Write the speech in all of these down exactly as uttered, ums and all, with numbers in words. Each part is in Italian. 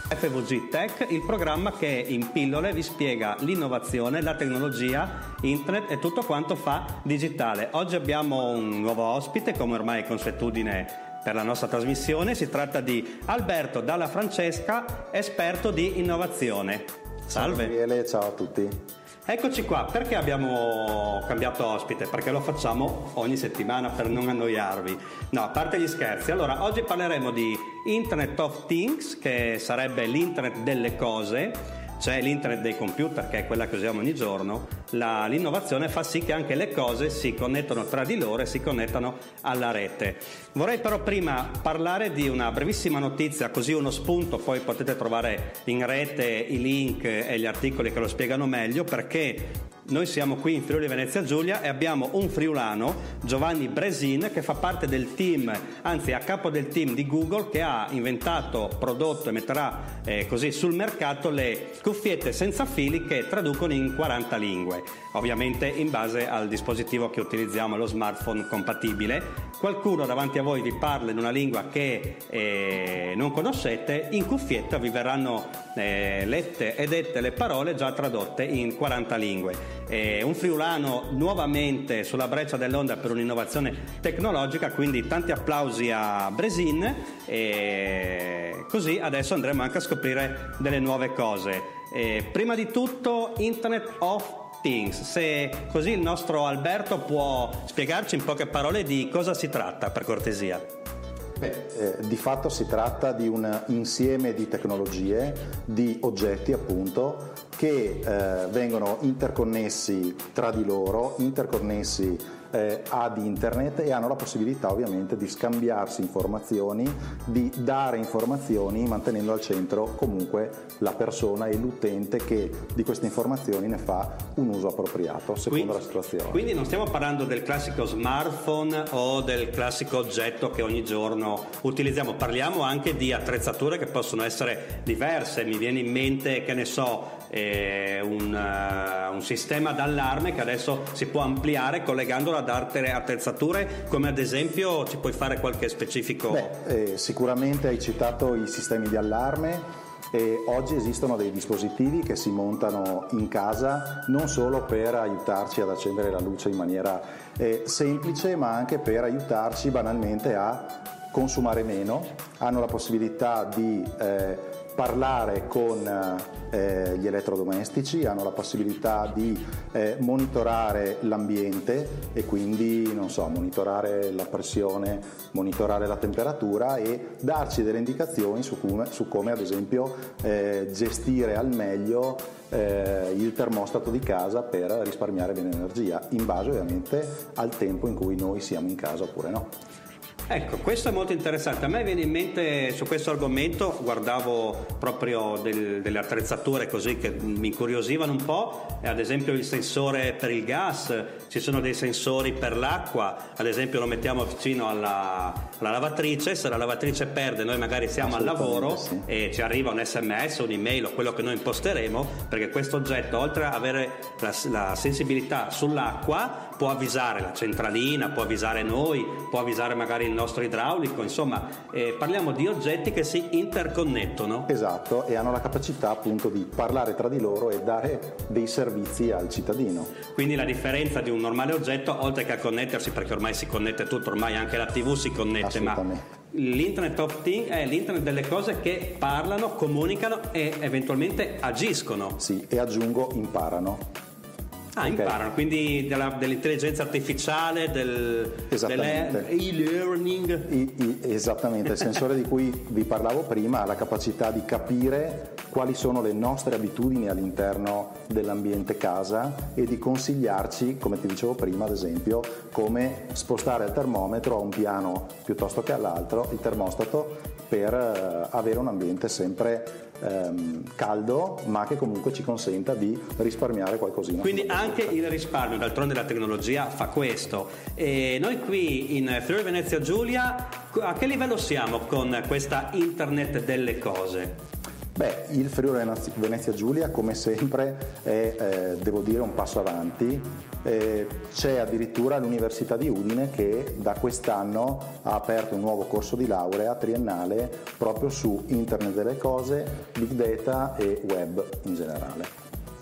F V G Tech, il programma che in pillole vi spiega l'innovazione, la tecnologia, internet e tutto quanto fa digitale. Oggi abbiamo un nuovo ospite, come ormai è consuetudine per la nostra trasmissione. Si tratta di Alberto Dalla Francesca, esperto di innovazione. Salve. Ciao Gabriele, ciao a tutti. Eccoci qua. Perché abbiamo cambiato ospite? Perché lo facciamo ogni settimana per non annoiarvi. No, a parte gli scherzi. Allora, oggi parleremo di Internet of Things, che sarebbe l'internet delle cose, cioè l'internet dei computer, che è quella che usiamo ogni giorno. La, l'innovazione fa sì che anche le cose si connettano tra di loro e si connettano alla rete. Vorrei però prima parlare di una brevissima notizia, così uno spunto, poi potete trovare in rete i link e gli articoli che lo spiegano meglio, perché noi siamo qui in Friuli Venezia Giulia e abbiamo un friulano, Giovanni Bresin, che fa parte del team, anzi a capo del team di Google, che ha inventato, prodotto e metterà eh, così sul mercato le cuffiette senza fili che traducono in quaranta lingue, ovviamente in base al dispositivo che utilizziamo, lo smartphone compatibile. Qualcuno davanti a voi vi parla in una lingua che eh, non conoscete, in cuffietta vi verranno eh, lette e dette le parole già tradotte in quaranta lingue. Eh, un friulano nuovamente sulla breccia dell'onda per un'innovazione tecnologica, quindi tanti applausi a Bresin, e così adesso andremo anche a scoprire delle nuove cose. Eh, prima di tutto Internet of Things, se così il nostro Alberto può spiegarci in poche parole di cosa si tratta, per cortesia. Beh, eh, di fatto si tratta di un insieme di tecnologie, di oggetti appunto, che eh, vengono interconnessi tra di loro, interconnessi eh, ad internet, e hanno la possibilità ovviamente di scambiarsi informazioni, di dare informazioni, mantenendo al centro comunque la persona e l'utente che di queste informazioni ne fa un uso appropriato secondo quindi, la situazione. Quindi non stiamo parlando del classico smartphone o del classico oggetto che ogni giorno utilizziamo, parliamo anche di attrezzature che possono essere diverse. Mi viene in mente, che ne so, eh, un, uh, un sistema d'allarme che adesso si può ampliare collegandolo ad altre attrezzature, come ad esempio ci puoi fare qualche specifico? Beh, eh, sicuramente hai citato i sistemi di allarme. E oggi esistono dei dispositivi che si montano in casa non solo per aiutarci ad accendere la luce in maniera eh, semplice, ma anche per aiutarci banalmente a consumare meno. Hanno la possibilità di eh, parlare con eh, gli elettrodomestici, hanno la possibilità di eh, monitorare l'ambiente e quindi, non so, monitorare la pressione, monitorare la temperatura e darci delle indicazioni su come, su come ad esempio eh, gestire al meglio eh, il termostato di casa per risparmiare bene energia, in base ovviamente al tempo in cui noi siamo in casa oppure no. Ecco, questo è molto interessante. A me viene in mente su questo argomento, guardavo proprio del, delle attrezzature così che mi incuriosivano un po', ad esempio il sensore per il gas, ci sono dei sensori per l'acqua, ad esempio lo mettiamo vicino alla, alla lavatrice, se la lavatrice perde, noi magari siamo al lavoro, sì, e ci arriva un sms, un'email o quello che noi imposteremo, perché questo oggetto, oltre ad avere la, la sensibilità sull'acqua, può avvisare la centralina, può avvisare noi, può avvisare magari il nostro idraulico, insomma eh, parliamo di oggetti che si interconnettono. Esatto, e hanno la capacità appunto di parlare tra di loro e dare dei servizi al cittadino. Quindi la differenza di un normale oggetto, oltre che a connettersi, perché ormai si connette tutto, ormai anche la tivù si connette, ma l'Internet of Things è l'internet delle cose che parlano, comunicano e eventualmente agiscono. Sì, e aggiungo imparano. Ah, okay. Imparano, quindi della, dell'intelligenza artificiale, del, dell'e-learning. I, i, esattamente, il sensore di cui vi parlavo prima ha la capacità di capire quali sono le nostre abitudini all'interno dell'ambiente casa e di consigliarci, come ti dicevo prima, ad esempio, come spostare il termometro a un piano piuttosto che all'altro, il termostato, per uh, avere un ambiente sempre ehm, caldo, ma che comunque ci consenta di risparmiare qualcosina. Quindi anche il risparmio, d'altronde la tecnologia fa questo. E noi qui in Friuli Venezia Giulia a che livello siamo con questa internet delle cose? Beh, il Friuli Venezia Giulia come sempre è, eh, devo dire, un passo avanti. Eh, c'è addirittura l'Università di Udine che da quest'anno ha aperto un nuovo corso di laurea triennale proprio su Internet delle cose, Big Data e Web in generale.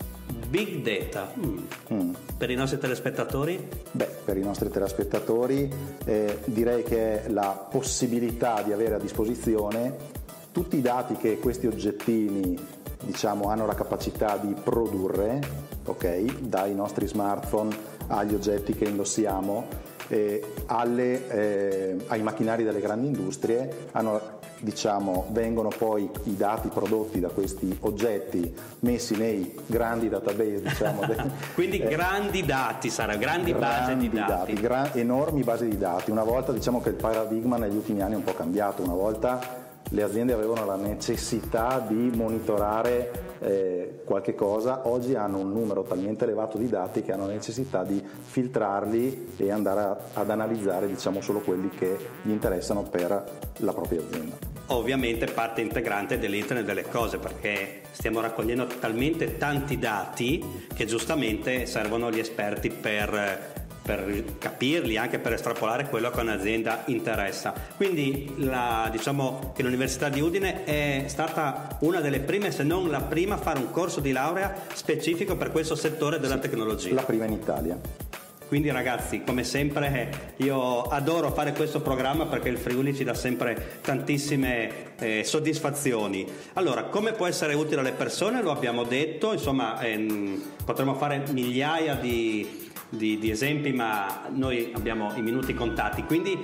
Big Data, mm. Mm. Per i nostri telespettatori? Beh, per i nostri telespettatori eh, direi che è la possibilità di avere a disposizione tutti i dati che questi oggettini, diciamo, hanno la capacità di produrre, ok? Dai nostri smartphone agli oggetti che indossiamo, eh, alle, eh, ai macchinari delle grandi industrie, hanno, diciamo, vengono poi i dati prodotti da questi oggetti messi nei grandi database, diciamo. Quindi eh, grandi dati, Sara, grandi, grandi basi di dati, dati gran, enormi basi di dati. Una volta, diciamo che il paradigma negli ultimi anni è un po' cambiato. Una volta le aziende avevano la necessità di monitorare eh, qualche cosa, oggi hanno un numero talmente elevato di dati che hanno necessità di filtrarli e andare a, ad analizzare, diciamo, solo quelli che gli interessano per la propria azienda. Ovviamente parte integrante dell'Internet delle cose, perché stiamo raccogliendo talmente tanti dati che giustamente servono gli esperti per per capirli, anche per estrapolare quello che un'azienda interessa. Quindi la, diciamo che l'Università di Udine è stata una delle prime, se non la prima, a fare un corso di laurea specifico per questo settore della sì, tecnologia. La prima in Italia. Quindi ragazzi, come sempre, io adoro fare questo programma perché il Friuli ci dà sempre tantissime eh, soddisfazioni. Allora, come può essere utile alle persone? Lo abbiamo detto, insomma, ehm, potremmo fare migliaia di Di, di esempi, ma noi abbiamo i minuti contati, quindi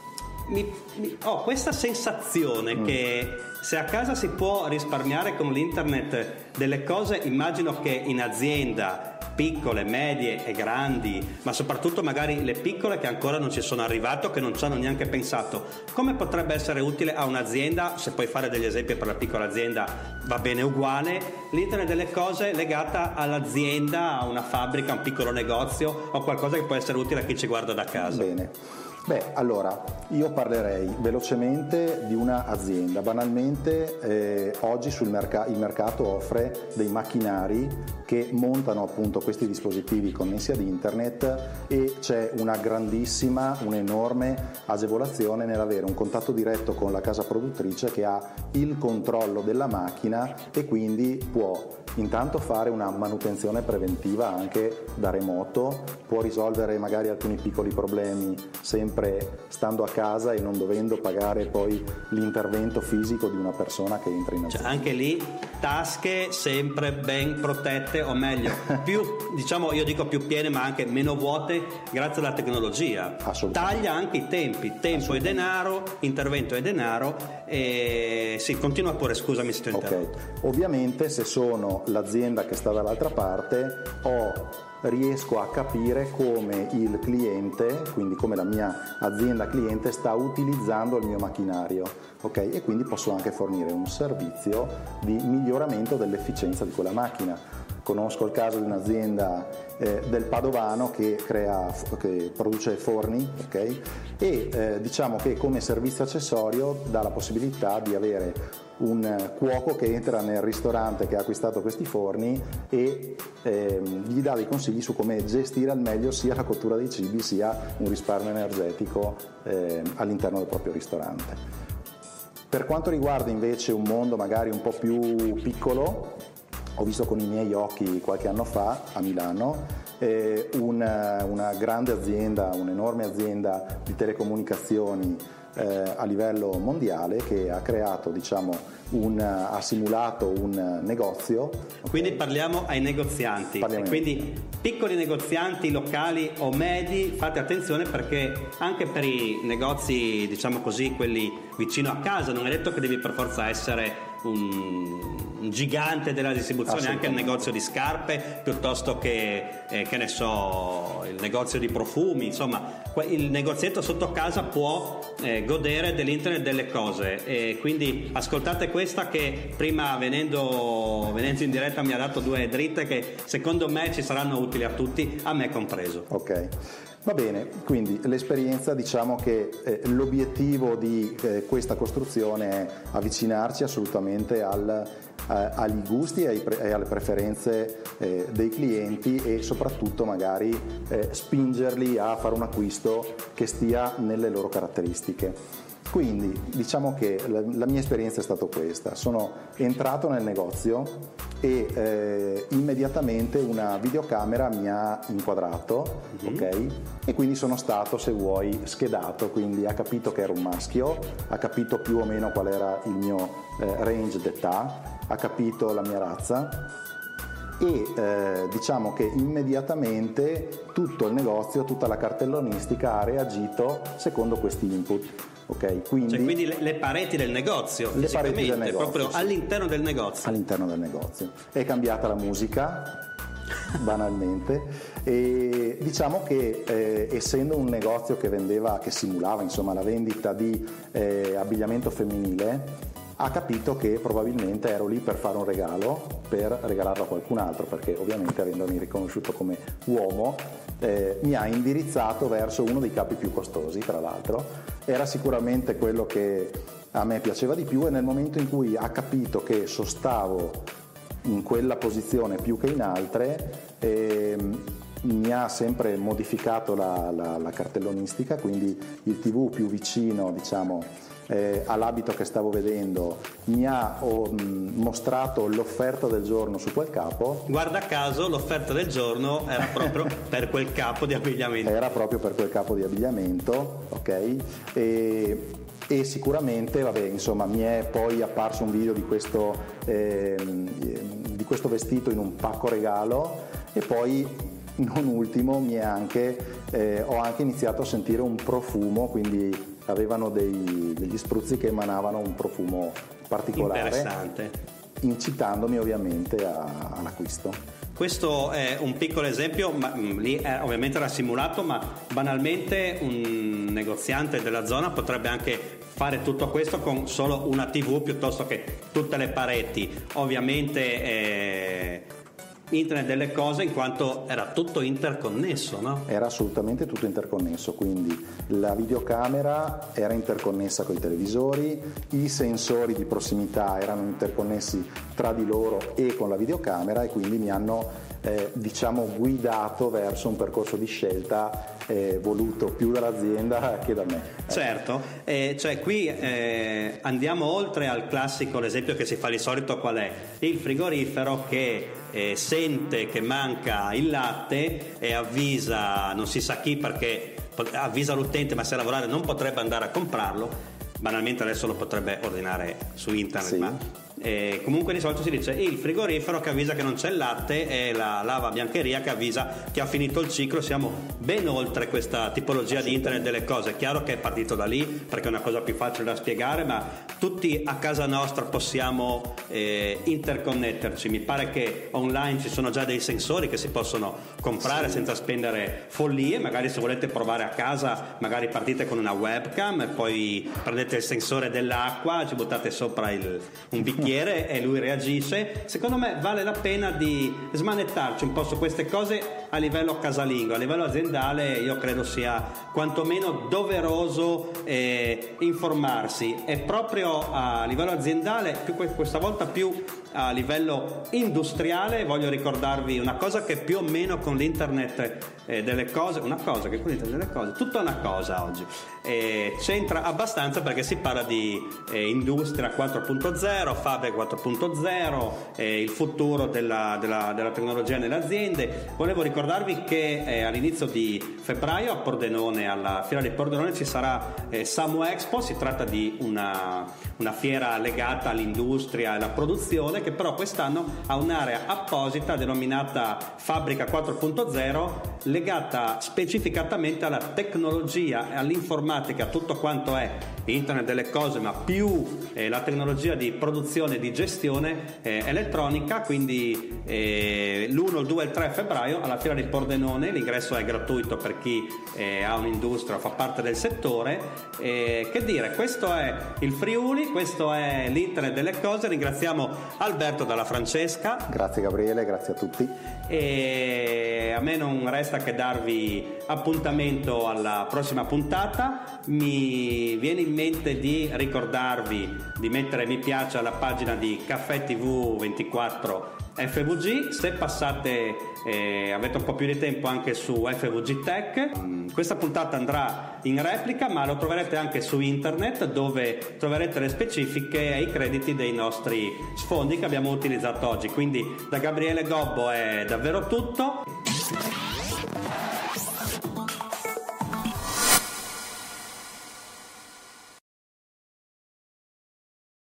mi, mi, ho questa sensazione mm. che se a casa si può risparmiare con l'Internet delle cose, immagino che in azienda piccole, medie e grandi, ma soprattutto magari le piccole che ancora non ci sono arrivate o che non ci hanno neanche pensato, come potrebbe essere utile a un'azienda, se puoi fare degli esempi per la piccola azienda va bene uguale, l'Internet delle cose legata all'azienda, a una fabbrica, a un piccolo negozio o qualcosa che può essere utile a chi ci guarda da casa. Bene. Beh, allora, io parlerei velocemente di una azienda. Banalmente, eh, oggi sul merc- il mercato offre dei macchinari che montano appunto questi dispositivi connessi ad internet e c'è una grandissima, un'enorme agevolazione nell'avere un contatto diretto con la casa produttrice che ha il controllo della macchina e quindi può intanto fare una manutenzione preventiva anche da remoto, può risolvere magari alcuni piccoli problemi sempre stando a casa e non dovendo pagare poi l'intervento fisico di una persona che entra in azienda. Cioè, anche lì tasche sempre ben protette, o meglio, più, diciamo, io dico più piene ma anche meno vuote grazie alla tecnologia. Taglia anche i tempi, tempo e denaro, intervento e denaro. E sì, continua pure, scusami se ti ho interrotto. Okay. Ovviamente se sono l'azienda che sta dall'altra parte ho riesco a capire come il cliente, quindi come la mia azienda cliente sta utilizzando il mio macchinario, ok? E quindi posso anche fornire un servizio di miglioramento dell'efficienza di quella macchina. Conosco il caso di un'azienda eh, del Padovano che, crea, che produce forni, ok? E eh, diciamo che come servizio accessorio dà la possibilità di avere un cuoco che entra nel ristorante che ha acquistato questi forni e eh, gli dà dei consigli su come gestire al meglio sia la cottura dei cibi sia un risparmio energetico eh, all'interno del proprio ristorante. Per quanto riguarda invece un mondo magari un po' più piccolo, ho visto con i miei occhi qualche anno fa a Milano eh, una, una grande azienda, un'enorme azienda di telecomunicazioni eh, a livello mondiale che ha creato, diciamo, un, ha simulato un negozio. Okay? Quindi parliamo ai negozianti, parliamo e quindi piccoli negozianti locali o medi, fate attenzione perché anche per i negozi, diciamo così, quelli vicino a casa, non è detto che devi per forza essere un, un gigante della distribuzione, anche il negozio di scarpe piuttosto che, eh, che ne so, il negozio di profumi, insomma il negozietto sotto casa può eh, godere dell'Internet delle cose, e quindi ascoltate questa che prima venendo, venendo in diretta mi ha dato due dritte che secondo me ci saranno utili a tutti, a me compreso. Ok. Va bene, quindi l'esperienza, diciamo che eh, l'obiettivo di eh, questa costruzione è avvicinarci assolutamente al, eh, agli gusti e, ai pre- e alle preferenze eh, dei clienti e soprattutto magari eh, spingerli a fare un acquisto che stia nelle loro caratteristiche. Quindi diciamo che la, la mia esperienza è stata questa: sono entrato nel negozio e eh, immediatamente una videocamera mi ha inquadrato, mm-hmm. ok? E quindi sono stato, se vuoi, schedato, quindi ha capito che ero un maschio, ha capito più o meno qual era il mio eh, range d'età, ha capito la mia razza e eh, diciamo che immediatamente tutto il negozio, tutta la cartellonistica ha reagito secondo questi input. Okay, quindi, cioè, quindi le, le pareti del negozio, le pareti del negozio, proprio sì. all'interno del negozio. All'interno del negozio. È cambiata la musica, banalmente, e diciamo che eh, essendo un negozio che vendeva, che simulava insomma la vendita di eh, abbigliamento femminile, ha capito che probabilmente ero lì per fare un regalo, per regalarlo a qualcun altro, perché ovviamente avendomi riconosciuto come uomo eh, mi ha indirizzato verso uno dei capi più costosi, tra l'altro. Era sicuramente quello che a me piaceva di più e nel momento in cui ha capito che sostavo in quella posizione più che in altre eh, mi ha sempre modificato la, la, la cartellonistica, quindi il tivù più vicino, diciamo, Eh, all'abito che stavo vedendo mi ha oh, mh, mostrato l'offerta del giorno su quel capo. Guarda caso l'offerta del giorno era proprio per quel capo di abbigliamento. Era proprio per quel capo di abbigliamento, ok? E, e sicuramente, vabbè, insomma, mi è poi apparso un video di questo, eh, di questo vestito in un pacco regalo e poi, non ultimo, mi è anche, eh, ho anche iniziato a sentire un profumo, quindi avevano dei, degli spruzzi che emanavano un profumo particolare, interessante, incitandomi ovviamente a, all'acquisto. Questo è un piccolo esempio, ma, mh, lì è, ovviamente era simulato, ma banalmente un negoziante della zona potrebbe anche fare tutto questo con solo una tivù piuttosto che tutte le pareti. Ovviamente eh, Internet delle cose, in quanto era tutto interconnesso, no? Era assolutamente tutto interconnesso, quindi la videocamera era interconnessa con i televisori, i sensori di prossimità erano interconnessi tra di loro e con la videocamera e quindi mi hanno eh, diciamo guidato verso un percorso di scelta eh, voluto più dall'azienda che da me. Certo, eh, cioè qui eh, andiamo oltre al classico, l'esempio che si fa di solito qual è? Il frigorifero che eh, sente che manca il latte e avvisa non si sa chi, perché avvisa l'utente ma se a lavorare non potrebbe andare a comprarlo, banalmente adesso lo potrebbe ordinare su internet, sì. ma eh, comunque di solito si dice il frigorifero che avvisa che non c'è il latte e la lava biancheria che avvisa che ha finito il ciclo. Siamo ben oltre questa tipologia di internet delle cose. È chiaro che è partito da lì perché è una cosa più facile da spiegare, ma tutti a casa nostra possiamo eh, interconnetterci. Mi pare che online ci sono già dei sensori che si possono comprare, sì, senza spendere follie. Magari se volete provare a casa, magari partite con una webcam e poi prendete il sensore dell'acqua, ci buttate sopra il, un bicchiere e lui reagisce. Secondo me vale la pena di smanettarci un po' su queste cose a livello casalingo. A livello aziendale io credo sia quantomeno doveroso eh, informarsi, e proprio a livello aziendale, più questa volta più a livello industriale, voglio ricordarvi una cosa che più o meno con l'internet eh, delle cose, una cosa che con l'internet delle cose, tutta una cosa oggi, eh, c'entra abbastanza, perché si parla di eh, industria quattro punto zero, fabbrica quattro punto zero, eh, il futuro della, della, della tecnologia nelle aziende. Volevo ricordarvi che eh, all'inizio di febbraio a Pordenone, alla fiera di Pordenone, ci sarà eh, Samu Expo. Si tratta di una, una fiera legata all'industria e alla produzione, che però quest'anno ha un'area apposita denominata Fabbrica quattro punto zero, legata specificatamente alla tecnologia, all'informatica, tutto quanto è internet delle cose, ma più eh, la tecnologia di produzione e di gestione eh, elettronica. Quindi eh, l'uno, il due e il tre febbraio alla fiera di Pordenone. L'ingresso è gratuito per chi eh, ha un'industria o fa parte del settore. Eh, che dire, questo è il Friuli, questo è l'internet delle cose. Ringraziamo Alberto Dalla Francesca. Grazie Gabriele, grazie a tutti. E a me non resta resta che darvi appuntamento alla prossima puntata. Mi viene in mente di ricordarvi di mettere mi piace alla pagina di Caffè T V ventiquattro F V G, se passate eh, avete un po' più di tempo anche su F V G Tech. Questa puntata andrà in replica, ma lo troverete anche su internet, dove troverete le specifiche e i crediti dei nostri sfondi che abbiamo utilizzato oggi. Quindi da Gabriele Gobbo è davvero tutto.